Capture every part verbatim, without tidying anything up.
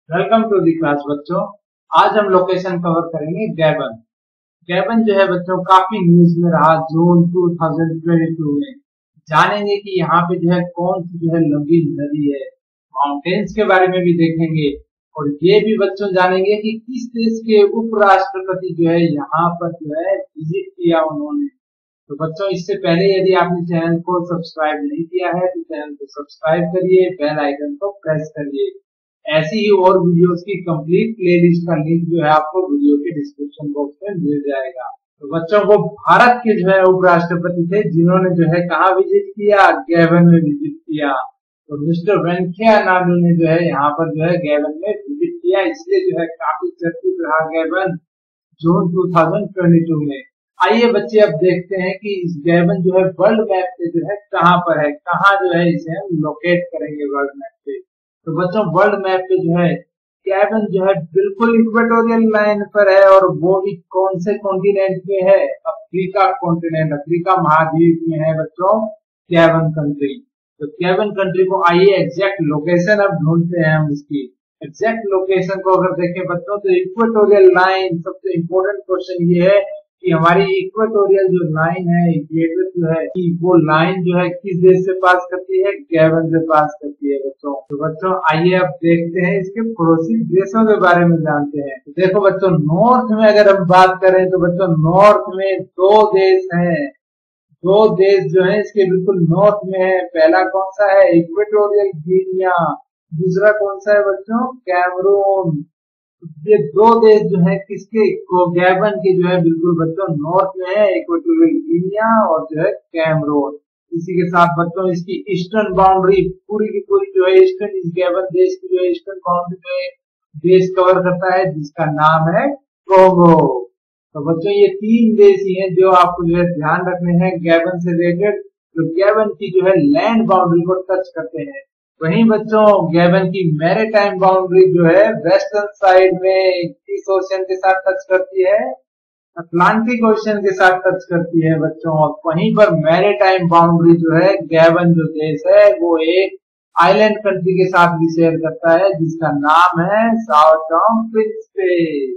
Welcome to the class बच्चों। आज हम लोकेशन कवर करेंगे गैबन। गैबन जो है बच्चों काफी न्यूज में रहा जून दो हज़ार बाईस में। जानेंगे कि यहाँ पे जो है कौन सी जो है लंबी नदी है। माउंटेन्स के बारे में भी देखेंगे और ये भी बच्चों जानेंगे कि किस देश के उपराष्ट्रपति जो है यहाँ पर जो है विजिट किया उन्होंने। तो बच्चों इससे पहले यदि आपने चैनल को सब्सक्राइब नहीं किया है तो चैनल को सब्सक्राइब करिए, बेल आइकन को प्रेस करिए। ऐसी ही और वीडियोस की कंप्लीट प्लेलिस्ट का लिंक जो है आपको वीडियो के डिस्क्रिप्शन बॉक्स में मिल जाएगा। तो बच्चों को भारत के जो है उपराष्ट्रपति थे जिन्होंने जो है कहाँ विजिट किया, गैबन में विजिट किया। तो मिस्टर वेंकैया नायडू ने जो है यहाँ पर जो है गैबन में विजिट किया, इसलिए जो है काफी चर्चित रहा गैबन जून दो हज़ार बाईस में। आइए बच्चे अब देखते हैं कि इस गैबन जो है वर्ल्ड मैप पे जो है कहाँ पर है, कहाँ जो है इसे हम लोकेट करेंगे वर्ल्ड मैप पे। तो बच्चों वर्ल्ड मैप पे जो है गैबन जो है बिल्कुल इक्वेटोरियल लाइन पर है और वो भी कौन से कॉन्टिनेंट में है, अफ्रीका कॉन्टिनेंट, अफ्रीका महाद्वीप में है बच्चों गैबन कंट्री। तो गैबन कंट्री को आइए एग्जैक्ट लोकेशन अब ढूंढते हैं हम इसकी। एग्जैक्ट लोकेशन को अगर देखें बच्चों तो इक्वेटोरियल लाइन, सबसे इम्पोर्टेंट क्वेश्चन ये है कि हमारी इक्वेटोरियल जो लाइन है, इक्वेटर जो है कि वो लाइन जो है किस देश से पास करती है, गैबन से पास करती है बच्चों। तो बच्चों आइए अब देखते हैं इसके पड़ोसी देशों के बारे में जानते हैं। तो देखो बच्चों नॉर्थ में अगर हम बात करें तो बच्चों नॉर्थ में दो देश हैं। दो देश जो है इसके बिल्कुल नॉर्थ में है। पहला कौन सा है, इक्वेटोरियल गिनिया। दूसरा कौन सा है बच्चों, कैमरून। ये दो देश जो है किसके को गैबन के जो है बिल्कुल बच्चों नॉर्थ में है, इक्वेटोरियल गिनिया और जो है कैमरून। इसी के साथ बच्चों इसकी ईस्टर्न बाउंड्री पूरी की पूरी जो है ईस्टर्न, इस गैबन देश की जो है ईस्टर्न बाउंड्री जो है देश कवर करता है जिसका नाम है कोंगो। तो बच्चों ये तीन देश ही हैं जो आपको जो है ध्यान रखने हैं गैबन से रिलेटेड, जो गैबन की जो है लैंड बाउंड्री को टच करते हैं। वहीं बच्चों गैबन की मैरीटाइम बाउंड्री जो है वेस्टर्न साइड में किस ओशन के साथ टच करती है, अटलांटिक ओशन के साथ टच करती है बच्चों। और वहीं पर मैरीटाइम बाउंड्री जो है गैबन जो देश है वो एक आइलैंड कंट्री के साथ भी शेयर करता है जिसका नाम है साओ टोम प्रिंसिपे।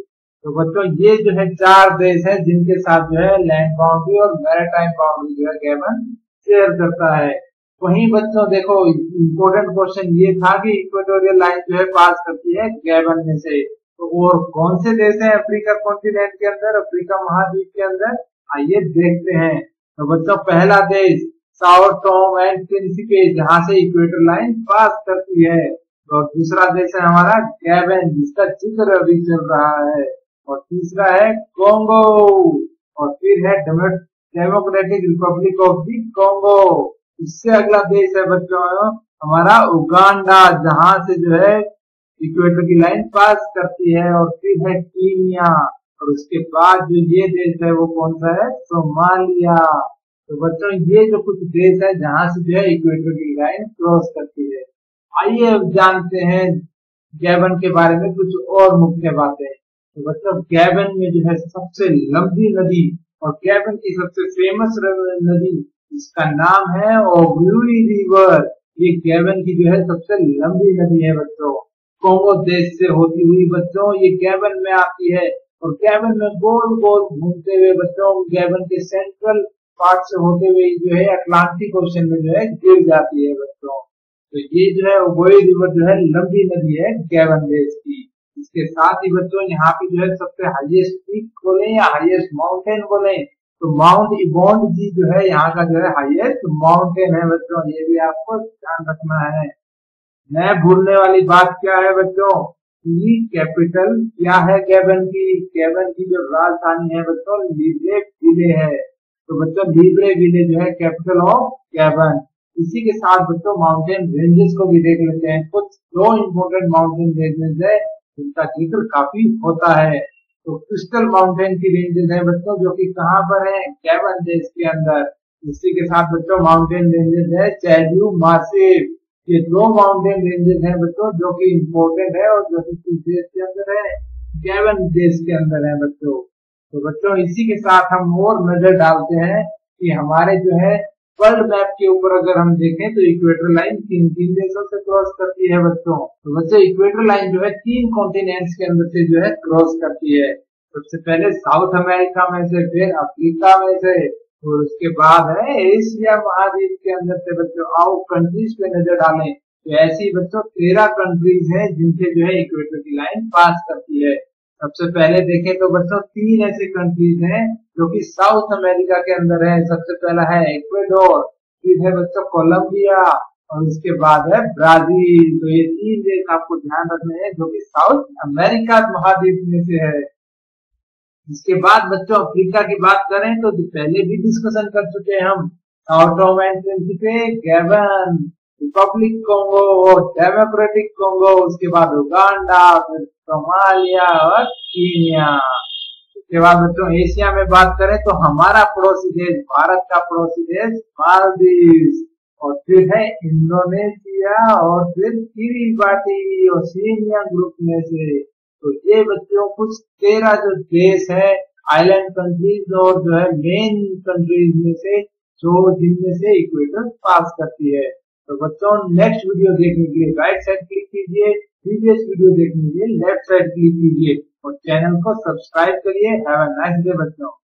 तो बच्चों ये जो है चार देश है जिनके साथ जो है लैंड बाउंड्री और मैरीटाइम बाउंड्री जो है गैबन शेयर करता है। वहीं बच्चों देखो इम्पोर्टेंट क्वेश्चन ये था कि इक्वेटोरियल लाइन जो है पास करती है गैबन में से। तो और कौन से देश हैं अफ्रीका कॉन्टिनेंट के अंदर, अफ्रीका महाद्वीप के अंदर, आइए देखते हैं। तो बच्चों पहला देश साओ टोम एंड प्रिंसिपे जहां से इक्वेटर लाइन पास करती है। और दूसरा देश है हमारा गैबन जिसका जिक्र अभी चल रहा है। और तीसरा है कोंगो और फिर है Democratic Republic of the Congo. इससे अगला देश है बच्चों हमारा उगांडा जहां से जो है इक्वेटर की लाइन पास करती है। और फिर है कीनिया और उसके बाद जो ये देश है वो कौन सा है, सोमालिया। तो बच्चों ये जो कुछ देश है जहां से जो है इक्वेटर की लाइन क्रॉस करती है। आइए अब जानते हैं गैबन के बारे में कुछ और मुख्य बातें। तो बच्चों गैबन में जो है सबसे लंबी नदी और गैबन की सबसे फेमस नदी इसका नाम है ओग्लुई रिवर। ये गैबन की जो है सबसे लंबी नदी है बच्चों, कोंगो देश से होती हुई बच्चों ये गैबन में आती है। और गैबन में गोल गोल घूमते हुए बच्चों गैबन के सेंट्रल पार्ट से होते हुए जो है अटलांटिक ओशन में जो है गिर जाती है बच्चों। तो ये जो है ओग्लुई रिवर जो है लंबी नदी है गैबन देश की। इसके साथ ही बच्चों यहाँ पे जो है सबसे हाईएस्ट पीक बोले या हाईएस्ट माउंटेन बोले तो माउंट इबोंड जी जो है यहाँ का जो है हाईएस्ट माउंटेन है बच्चों, ये भी आपको ध्यान रखना है। न भूलने वाली बात क्या है बच्चों, की कैपिटल क्या है गैबन की, गैबन की जो राजधानी है बच्चों लिब्रेविले है। तो बच्चों लिब्रेविले जो है कैपिटल ऑफ गैबन। इसी के साथ बच्चों माउंटेन रेंजेस को भी देख लेते हैं। कुछ दो इम्पोर्टेंट माउंटेन रेंजेस है जिनका जिक्र काफी होता है। तो क्रिस्टल माउंटेन की रेंजेस है बच्चों जो कि कहाँ पर है, गैबन देश के अंदर। इसी के साथ बच्चों माउंटेन रेंजेस है चैल्यू मासिव। ये दो माउंटेन रेंजेस हैं बच्चों जो कि इम्पोर्टेंट है और जो कि किस देश के अंदर है, गैबन देश के अंदर है बच्चों। तो बच्चों इसी के साथ हम और नजर डालते हैं कि हमारे जो है वर्ल्ड मैप के ऊपर अगर हम देखें तो इक्वेटर लाइन तीन तीन देशों से क्रॉस करती है बच्चों। तो बच्चों इक्वेटर लाइन जो है तीन कॉन्टिनेंट्स के अंदर से जो है क्रॉस करती है। सबसे पहले साउथ अमेरिका में से, फिर अफ्रीका में से, और उसके बाद है एशिया महाद्वीप के अंदर से। बच्चों आओ कंट्रीज पे नजर डालें, तो ऐसी बच्चों तेरह कंट्रीज हैं जिनसे जो है इक्वेटर की लाइन पास करती है। सबसे पहले देखें तो बच्चों तीन ऐसे कंट्रीज हैं जो कि साउथ अमेरिका के अंदर है। सबसे पहला है इक्वेडोर, फिर है बच्चों कोलंबिया, और उसके बाद है ब्राजील। तो ये तीन देश आपको ध्यान रखने हैं जो कि साउथ अमेरिका महाद्वीप में से है। इसके बाद बच्चों अफ्रीका की बात करें तो पहले भी डिस्कशन कर चुके हैं हम। Sao and Principe, Gabon, Republic Congo और डेमोक्रेटिक कोंगो, उसके बाद उगांडा, फिर सोमालिया और कीनिया। उसके बाद बच्चों एशिया में बात करें तो हमारा पड़ोसी देश, भारत का पड़ोसी देश मालदीव, और फिर है इंडोनेशिया, और फिर किरिबाटी ओशिनिया ग्रुप में से। तो ये बच्चों कुछ तेरह जो देश है आइलैंड कंट्रीज और जो है मेन कंट्रीज में से, जो जिनमें से इक्वेटर पास करती है। तो बच्चों नेक्स्ट वीडियो देखने के लिए राइट साइड क्लिक कीजिए, प्रीवियस वीडियो देखने के लिए लेफ्ट साइड क्लिक कीजिए और चैनल को सब्सक्राइब करिए। हैव अ नाइस डे बच्चों।